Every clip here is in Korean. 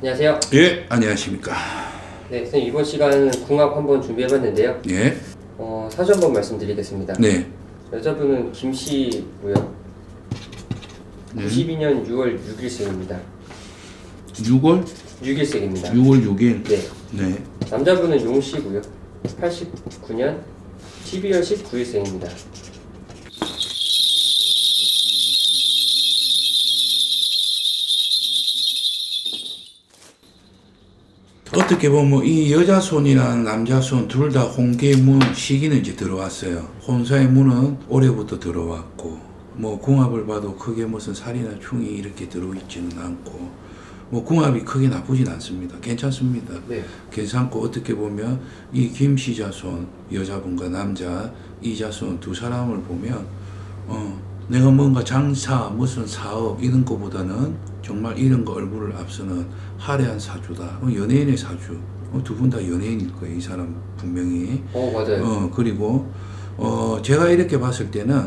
안녕하세요. 예, 안녕하십니까. 네, 선생님 이번 시간은 궁합 한번 준비해봤는데요. 예. 사주 한번 말씀드리겠습니다. 네. 여자분은 김씨고요. 네. 92년 6월 6일생입니다. 6월? 6일생입니다. 6월 6일? 네. 네. 남자분은 용씨고요. 89년 12월 19일생입니다. 어떻게 보면 이 여자 손이랑 남자 손 둘 다 홍계의 문 시기는 이제 들어왔어요. 혼사의 문은 올해부터 들어왔고, 뭐 궁합을 봐도 크게 무슨 살이나 충이 이렇게 들어있지는 않고, 뭐 궁합이 크게 나쁘진 않습니다. 괜찮습니다. 네. 괜찮고, 어떻게 보면 이 김씨 자손, 여자분과 남자 이 자손 두 사람을 보면 내가 뭔가 장사, 무슨 사업 이런 거보다는 정말 이런 거 얼굴을 앞서는 화려한 사주다. 연예인의 사주. 두 분 다 연예인일 거예요. 이 사람 분명히. 맞아요. 그리고 제가 이렇게 봤을 때는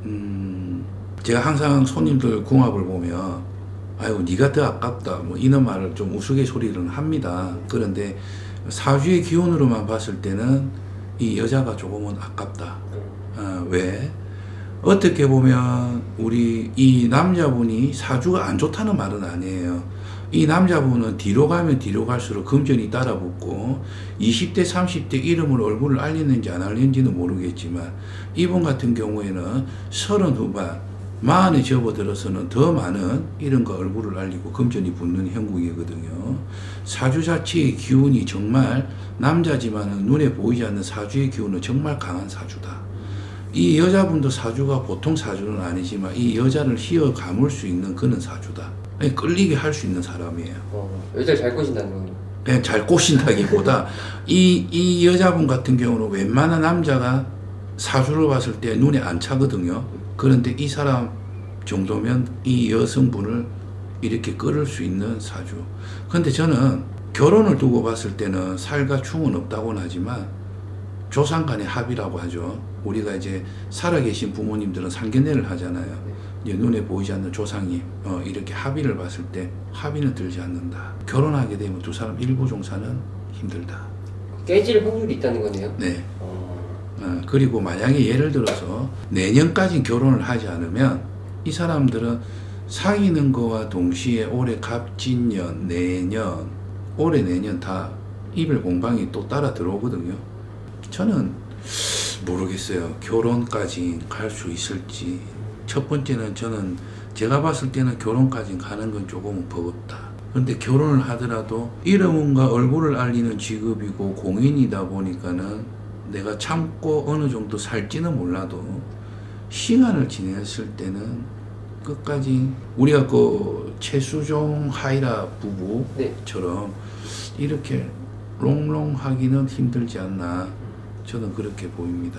제가 항상 손님들 궁합을 보면 아이고 네가 더 아깝다 뭐 이런 말을 좀 우스갯소리를 합니다. 그런데 사주의 기운으로만 봤을 때는 이 여자가 조금은 아깝다. 왜? 어떻게 보면 우리 이 남자분이 사주가 안 좋다는 말은 아니에요. 이 남자분은 뒤로 가면 뒤로 갈수록 금전이 따라붙고 20대 30대 이름을 얼굴을 알리는지 안 알리는지는 모르겠지만 이분 같은 경우에는 30 후반 40에 접어들어서는 더 많은 이런 거 얼굴을 알리고 금전이 붙는 형국이거든요. 사주 자체의 기운이 정말 남자지만은 눈에 보이지 않는 사주의 기운은 정말 강한 사주다. 이 여자분도 사주가 보통 사주는 아니지만 이 여자를 휘어 감을 수 있는 그런 사주다. 끌리게 할 수 있는 사람이에요. 여자를 잘 꼬신다는 거예요. 그냥 잘 꼬신다기보다 이 여자분 같은 경우는 웬만한 남자가 사주를 봤을 때 눈에 안 차거든요. 그런데 이 사람 정도면 이 여성분을 이렇게 끌을 수 있는 사주. 근데 저는 결혼을 두고 봤을 때는 살과 충은 없다고는 하지만 조상 간의 합이라고 하죠. 우리가 이제 살아계신 부모님들은 상견례를 하잖아요. 이제 눈에 보이지 않는 조상이 이렇게 합의를 봤을 때 합의는 들지 않는다. 결혼하게 되면 두 사람 일부 종사는 힘들다. 깨질 확률이 있다는 거네요. 네. 그리고 만약에 예를 들어서 내년까지 결혼을 하지 않으면 이 사람들은 사귀는 거와 동시에 올해 갑진년, 내년, 올해 내년 다 이별 공방이 또 따라 들어오거든요. 저는 모르겠어요. 결혼까지 갈 수 있을지. 첫 번째는 저는 제가 봤을 때는 결혼까지 가는 건 조금은 버겁다. 근데 결혼을 하더라도 이름과 얼굴을 알리는 직업이고 공인이다 보니까는 내가 참고 어느 정도 살지는 몰라도 시간을 지냈을 때는 끝까지 우리가 그 최수종 하이라 부부처럼 이렇게 롱롱 하기는 힘들지 않나. 저는 그렇게 보입니다.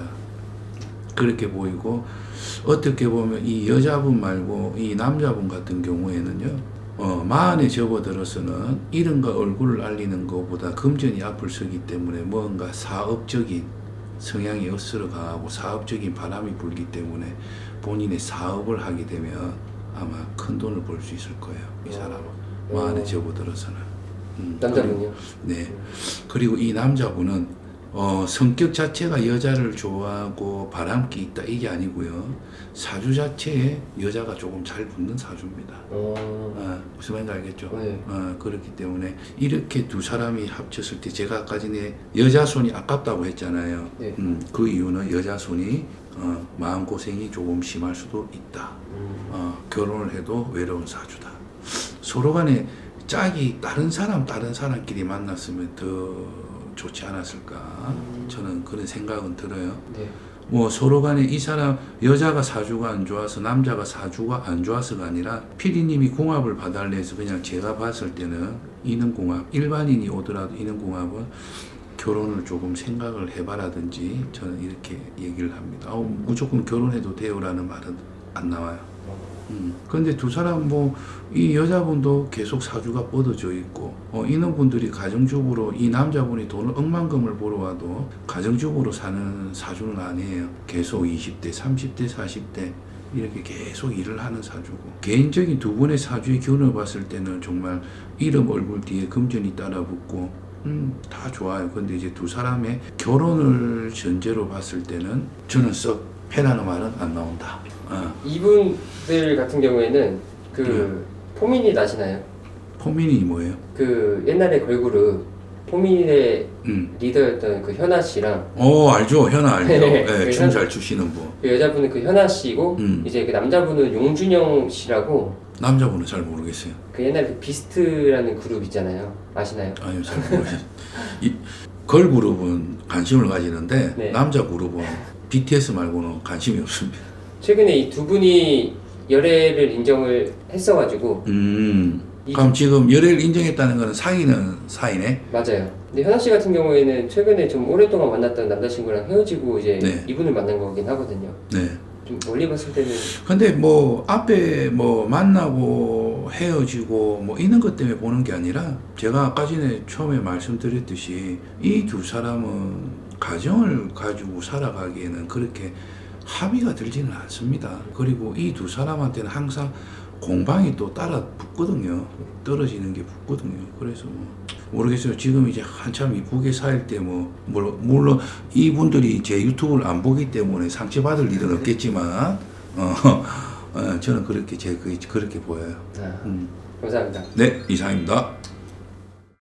그렇게 보이고 어떻게 보면 이 여자분 말고 이 남자분 같은 경우에는요. 마흔에 접어들어서는 이름과 얼굴을 알리는 것보다 금전이 앞을 서기 때문에 뭔가 사업적인 성향이 으스러 강하고 사업적인 바람이 불기 때문에 본인의 사업을 하게 되면 아마 큰 돈을 벌 수 있을 거예요. 이 사람은 마흔에 접어들어서는. 남자분요? 네. 그리고 이 남자분은 성격 자체가 여자를 좋아하고 바람기 있다 이게 아니고요. 사주 자체에 여자가 조금 잘 붙는 사주입니다. 무슨 말인지 알겠죠? 네. 그렇기 때문에 이렇게 두 사람이 합쳤을 때 제가 아까 전에 여자 손이 아깝다고 했잖아요. 네. 그 이유는 여자 손이 마음고생이 조금 심할 수도 있다. 결혼을 해도 외로운 사주다. 서로 간에 짝이 다른 사람끼리 만났으면 더 좋지 않았을까. 저는 그런 생각은 들어요. 네. 뭐 서로 간에 이 사람 여자가 사주가 안 좋아서 남자가 사주가 안 좋아서가 아니라 피디님이 궁합을 봐달래서 그냥 제가 봤을 때는 인은궁합 일반인이 오더라도 인은궁합은 결혼을 조금 생각을 해봐라든지 저는 이렇게 얘기를 합니다. 무조건 결혼해도 돼요라는 말은 안 나와요. 그런데 두 사람 이 여자분도 계속 사주가 뻗어져 있고 이런 분들이 가정주부로 이 남자분이 돈을 억만금을 벌어와도 가정주부로 사는 사주는 아니에요. 계속 20대 30대 40대 이렇게 계속 일을 하는 사주고, 개인적인 두 분의 사주의 기운을 봤을 때는 정말 이름 얼굴 뒤에 금전이 따라붙고 다 좋아요. 근데 이제 두 사람의 결혼을 전제로 봤을 때는 저는 썩 패라는 말은 안 나온다. 이분들 같은 경우에는 그 포민이 나시나요? 포민이 뭐예요? 그 옛날에 걸그룹 포민의 리더였던 그 현아 씨랑 알죠. 현아 알죠. 네, 네, 춤 잘 추시는 분. 그 여자분은 그 현아 씨고 이제 그 남자분은 용준영 씨라고. 남자분은 잘 모르겠어요. 그 옛날에 그 비스트라는 그룹 있잖아요. 아시나요? 아니요, 잘 모르겠어요. 걸그룹은 관심을 가지는데 네. 남자 그룹은 BTS 말고는 관심이 없습니다. 최근에 이 두 분이 열애를 인정을 했어가지고. 그럼 지금 열애를 인정했다는 거는 사귀는 사이네? 맞아요. 근데 현아 씨 같은 경우에는 최근에 좀 오랫동안 만났던 남자친구랑 헤어지고 이제 네. 이분을 만난 거긴 하거든요. 네. 좀 멀리 봤을 때는. 근데 뭐 앞에 뭐 만나고 헤어지고 뭐 이런 것 때문에 보는 게 아니라, 제가 아까 전에 처음에 말씀드렸듯이 이 두 사람은 가정을 가지고 살아가기에는 그렇게 합의가 들지는 않습니다. 그리고 이 두 사람한테는 항상 공방이 또 따라 붙거든요. 떨어지는 게 붙거든요. 그래서 뭐 모르겠어요. 지금 이제 한참 이쁘게 살 때 뭐 물론 이분들이 제 유튜브를 안 보기 때문에 상처받을 일은 없겠지만 저는 그렇게 그렇게 보여요. 감사합니다. 네, 이상입니다.